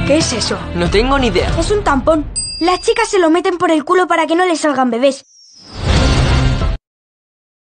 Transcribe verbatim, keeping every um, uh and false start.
¿Qué es eso? No tengo ni idea. Es un tampón. Las chicas se lo meten por el culo para que no les salgan bebés.